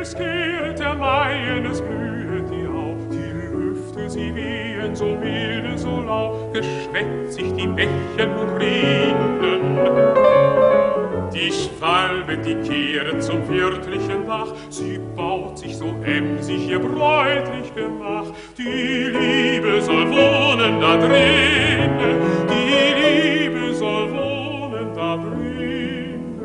Es kehrt der Mai, es blühet die Au, die Lüfte, sie wehen so milde, so lau, geschwätzig die Bächen und Rinnen. Die Schwalbe, die kehret zum wirtlichen Bach, sie baut sich so emsig ihr bräutlich Gemach. Die Liebe soll wohnen da drinnen, die Liebe soll wohnen da drinnen.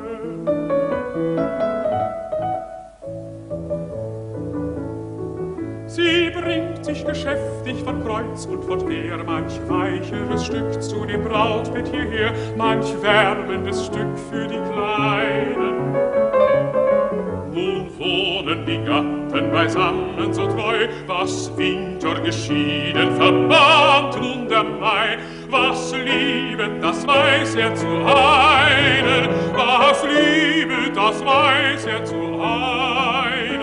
Sie bringt sich geschäftig von Kreuz und von Quer, manch weicheres Stück zu dem Brautbett hierher, manch wärmendes Stück für die Kleinen. Nun wohnen die Gatten beisammen so treu, was Winter geschieden verband nun der Mai. Was liebet, das weiß er zu einen, was liebet, das weiß er zu einen.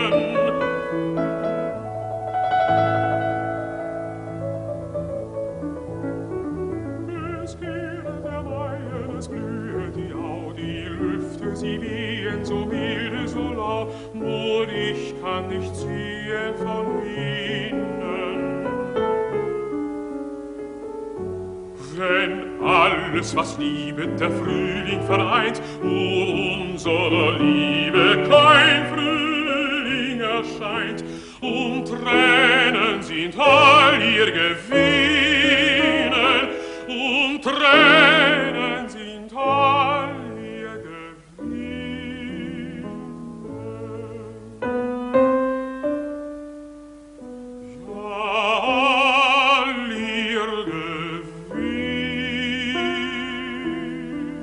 Es kehret der Mai, es blühet die Au, die Lüfte, sie wehen so milde, so lau, nur ich kann nicht ziehen von ihnen. Wenn alles, was liebet, der Frühling vereint, unserer Liebe kein Frühling erscheint, und Tränen sind all ihr Gewinnen, und Tränen sind all ihr Gewinnen. Ja, all ihr Gewinnen.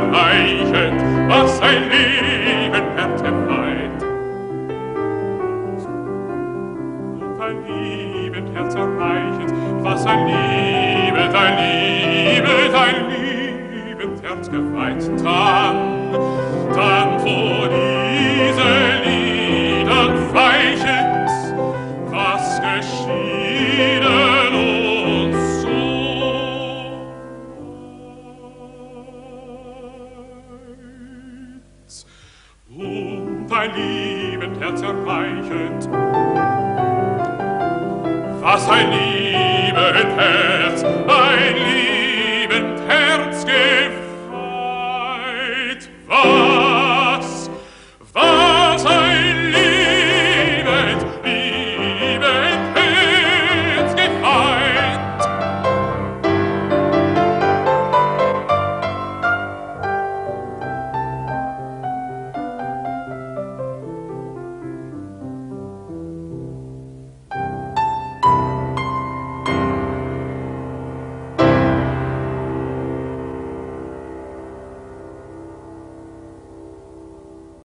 erreichet, was ein lieben Herz erfreut. Und ein lieben Herz erreichet, was ein liebet Herz gefreit. Dann vor diese Liedern weichet, was geschieden uns so. Und ein liebend Herz erreichet, was ein liebend Herz gefreit war.